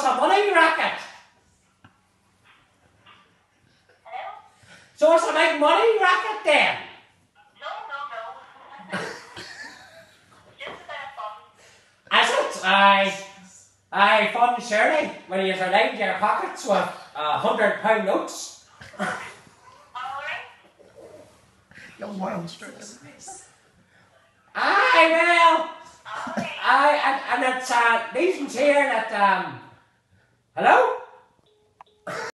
it's a money racket. Hello? So it's a big money racket then. No. Just a bit of fun. Is it? I fun surely when you're lined your pockets with £100 notes. Alright. Young wild straight. Aye, well. Okay. And it's these ones here that hello?